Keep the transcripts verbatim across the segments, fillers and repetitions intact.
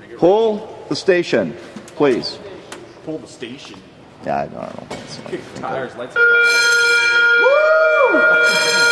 Pull the station, please. Pull the station. Yeah, I don't know. Kick the tires, lights the fire. Woo!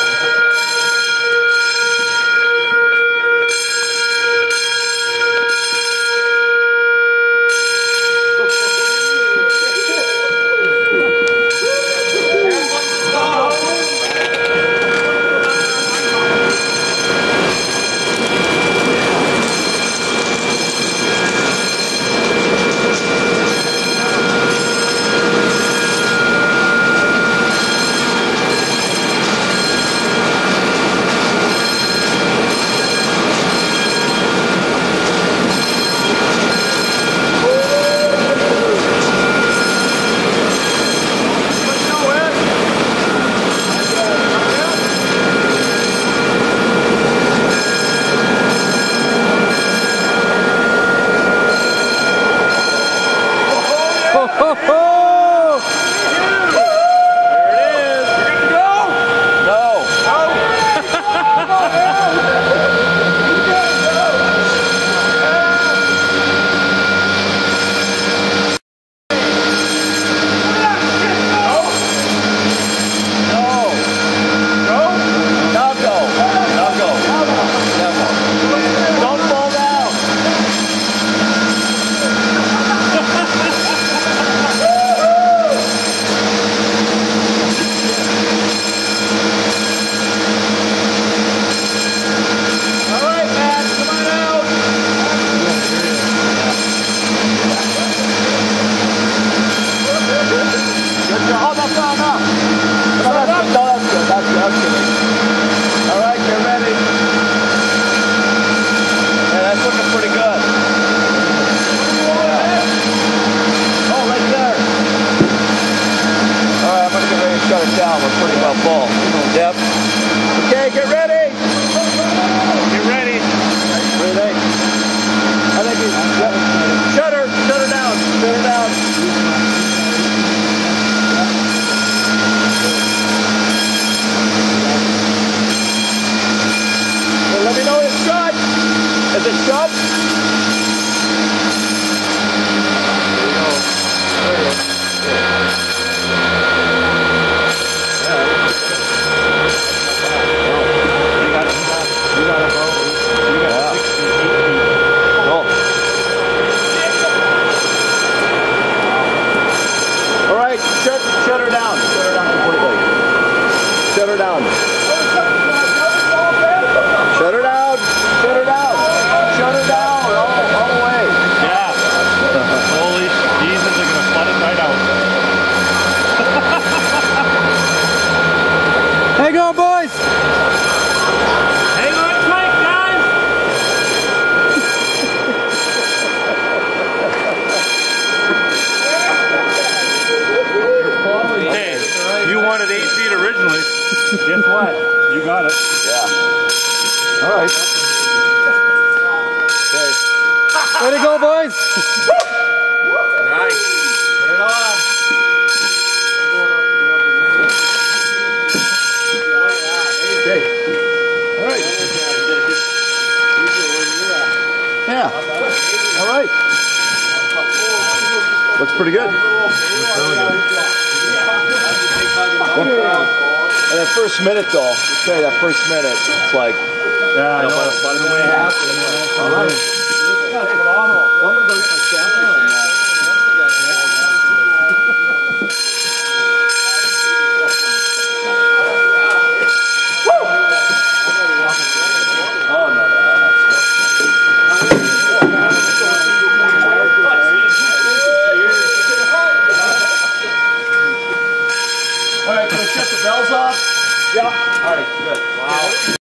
Shut it down, we're pretty well full. Yep. Okay, get ready! Get ready. What do you think? I think it's... Yep. Shut her! Shut her down! Shut her down! Well, let me know it's shut! Is it shut? There you go. There you go. Shut, shut her down. Shut her down completely. Shut her down. Shut her down. Shut her down. Shut her down. All, all the way. Yeah. Holy Jesus, they're going to flood it right out. Hang on, boys. Hang on tight, guys. Hey, you wanted eight feet originally. Guess what? You got it. Yeah. All right. Okay. Way to go, boys. Nice. Turn it on. Okay. All right. Yeah. All right. Looks pretty good. And that first minute, though, I'll tell you that first minute, it's like, Yeah, I know. about a minute and a half. All right. That's phenomenal. Well, I'm going to go get my sample and uh, Oh, no, no, no, All right, can we shut the bells off? Yeah. All right, good. Wow.